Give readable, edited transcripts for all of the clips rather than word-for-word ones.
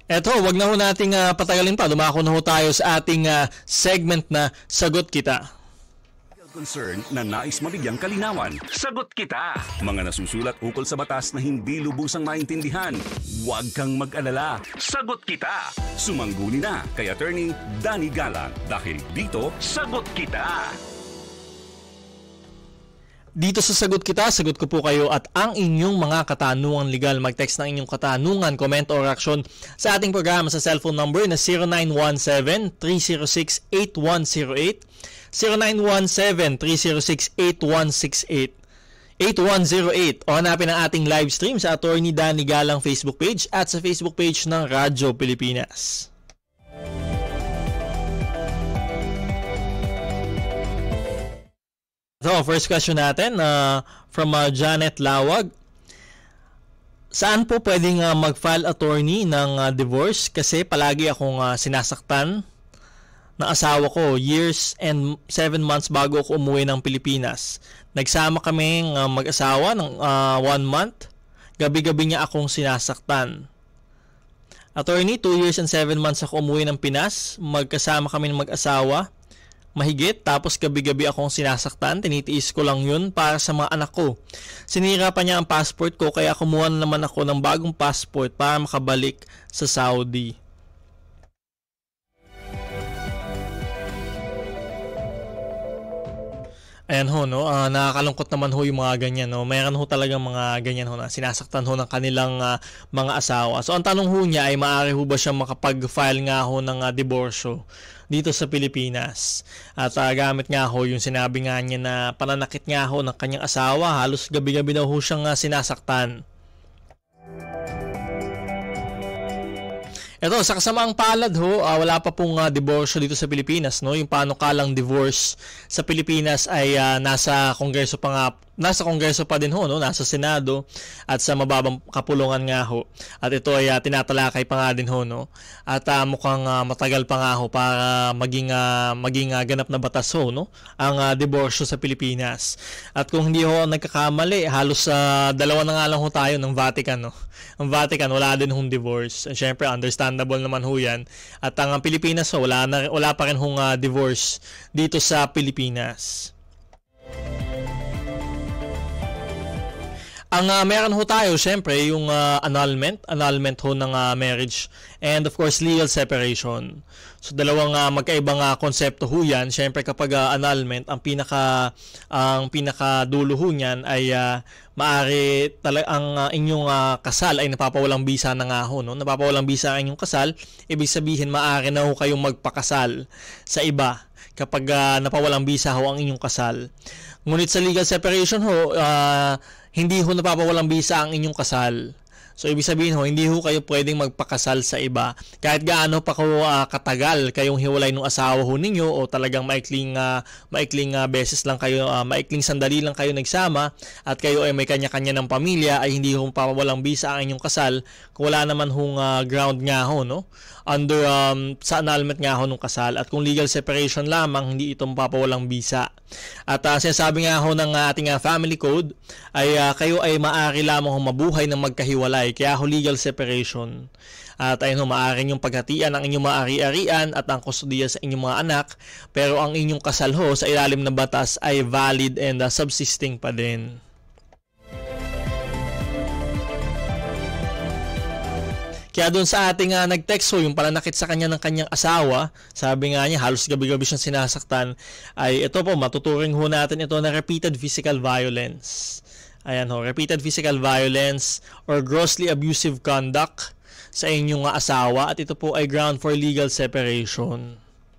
Eto, wag na ho nating patagalin pa. Dumako na ho tayo sa ating segment na Sagot Kita. Concern na nais mabigyang kalinawan. Sagot kita! Mga nasusulat ukol sa batas na hindi lubusang maintindihan. Huwag kang mag-alala. Sagot kita! Sumangguni na kay Attorney Danny Galang dahil dito, Sagot Kita! Dito sa Sagot Kita, sagot ko po kayo at ang inyong mga katanungan legal. Mag-text ng inyong katanungan, comment or action sa ating programa sa cellphone number na 0917-306-8108, 0917-306-8108 o hanapin ang ating live stream sa Attorney Danny Galang Facebook page at sa Facebook page ng Radyo Pilipinas. So, first question natin from Janet Lawag. Saan po pwedeng mag-file attorney ng divorce? Kasi palagi akong sinasaktan ng asawa ko years and 7 months bago ako umuwi ng Pilipinas. Nagsama kaming mag-asawa ng 1 month. Gabi-gabi niya akong sinasaktan. Attorney, 2 years and 7 months ako umuwi ng Pinas. Magkasama kami ng mag-asawa. Mahigit, tapos gabi-gabi akong sinasaktan. Tinitiis ko lang yun para sa mga anak ko. Sinira pa niya ang passport ko, kaya kumuha na naman ako ng bagong passport para makabalik sa Saudi. Ayan ho, no? Nakakalungkot naman ho yung mga ganyan, no? Mayroon ho talagang mga ganyan ho na sinasaktan ho ng kanilang mga asawa. So ang tanong ho niya ay maaari ho ba siya makapag-file nga ho ng diborsyo dito sa Pilipinas? At gamit nga ho yung sinabi nga niya na pananakit nga ho ng kanyang asawa, halos gabi-gabi daw ho siyang sinasaktan. Ito, sa kasamaang palad ho, wala pa pong diborsyo dito sa Pilipinas, no? Yung panukalang divorce sa Pilipinas ay nasa Kongreso pa din ho, no? Nasa Senado at sa mababang kapulungan nga ho. At ito ay tinatalakay pa nga din ho, no? At mukhang matagal pa nga ho para maging ganap na batas ho, no? Ang diborsyo sa Pilipinas. At kung hindi ho nagkakamali, halos dalawa na nga lang ho tayo ng Vatican, no? Ang Vatican wala din hong divorce. Syempre understandable naman ho yan. At ang Pilipinas ho, wala pa rin hong divorce dito sa Pilipinas. Ang meron ho tayo, syempre, yung annulment ho ng marriage, and of course, legal separation. So, dalawang magkaibang konsepto ho yan. Syempre, kapag annulment, ang pinakadulo ho niyan ay maaari ang inyong kasal ay napapawalang bisa na nga ho, no? Napapawalang bisa ang inyong kasal, ibig sabihin, maaari na ho kayong magpakasal sa iba kapag napawalang bisa ho ang inyong kasal. Ngunit sa legal separation ho, hindi ho napapawalang bisa ang inyong kasal. So, ibig sabihin ho, hindi ho kayo pwedeng magpakasal sa iba. Kahit gaano pa ko katagal kayong hiwalay ng asawa ho ninyo o talagang maikling beses lang kayo, maikling sandali lang kayo nagsama at kayo ay may kanya-kanya ng pamilya, ay hindi ho papawalang bisa ang inyong kasal kung wala naman hong ground nga ho, no? Under sa annulment nga ho ng kasal. At kung legal separation lamang, hindi ito mapapawalang bisa. At sinasabi nga ho ng ating family code ay kayo ay maaari lamang ho mabuhay ng magkahiwalay, kaya ho legal separation. At ayun ho, maaari niyong paghatian ang inyong maaari-arian at ang kustodiya sa inyong mga anak, pero ang inyong kasal ho sa ilalim ng batas ay valid and subsisting pa din. Kaya doon sa ating nag-text ho, yung pananakit sa kanya ng kanyang asawa, sabi nga niya halos gabi-gabi siyang sinasaktan, ay ito po, matuturing ho natin ito na repeated physical violence. Ayan ho, repeated physical violence or grossly abusive conduct sa inyong asawa, at ito po ay ground for legal separation.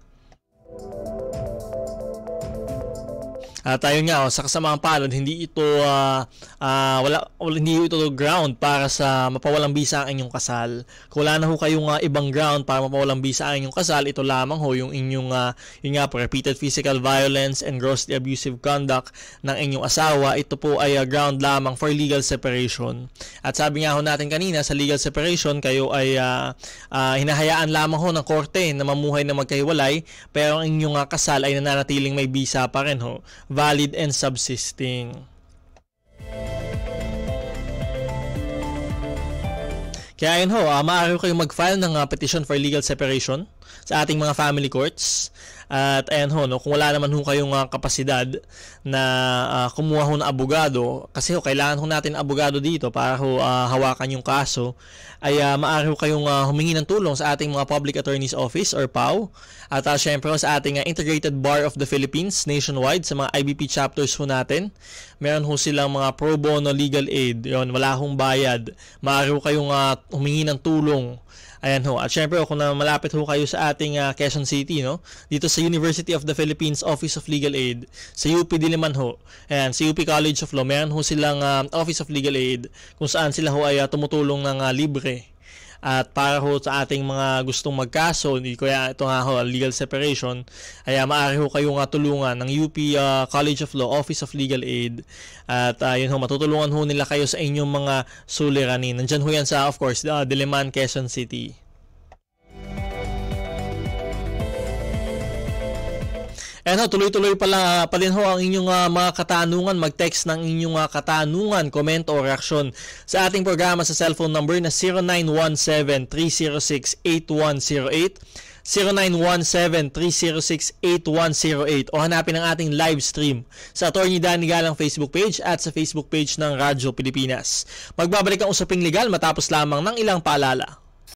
Tayo nga, sa kasamaang palad, hindi ito hindi ito ground para sa mapawalang bisa ang inyong kasal. Kung wala na ho kayong ibang ground para mapawalang bisa ang inyong kasal, ito lamang ho yung inyong yun nga po, repeated physical violence and grossly abusive conduct ng inyong asawa. Ito po ay ground lamang for legal separation. At sabi nga ho natin kanina, sa legal separation, kayo ay hinahayaan lamang ho ng korte na mamuhay na magkahiwalay, pero ang inyong kasal ay nananatiling may bisa pa rin ho, valid and subsisting. Kaya ayun ho, maaari kayong mag-file ng petition for legal separation sa ating mga family courts. At ayan ho, kung wala naman ho kayong kapasidad na kumuha ho ng abogado, kasi ho, kailangan ho natin abogado dito para ho hawakan yung kaso, ay maaari ho kayong humingi ng tulong sa ating mga Public Attorney's Office or PAO. At syempre sa ating Integrated Bar of the Philippines nationwide, sa mga IBP chapters ho natin, meron ho silang mga pro bono legal aid. Yun, wala hong bayad. Maaari ho kayong humingi ng tulong. Ayan ho. At syempre, kung malapit ho kayo sa ating Quezon City, no? Dito sa University of the Philippines Office of Legal Aid, sa UP Diliman ho, ayan, sa UP College of Law, meron ho silang Office of Legal Aid kung saan sila ho ay tumutulong ng libre. At para ho sa ating mga gustong magkaso, kaya ito nga ho, legal separation, ay maaari ho kayong tulungan ng UP College of Law, Office of Legal Aid. At yun ho, matutulungan ho nila kayo sa inyong mga suliranin. Nandyan ho yan sa, of course, Diliman, Quezon City. Ayan ho, tuloy-tuloy pa din ho ang inyong mga katanungan. Mag-text ng inyong katanungan, comment o reaksyon sa ating programa sa cellphone number na 0917-306-8108, 0917-306-8108 o hanapin ang ating live stream sa Attorney Danny Galang Facebook page at sa Facebook page ng Radyo Pilipinas. Magbabalik ang usaping legal matapos lamang ng ilang paalala.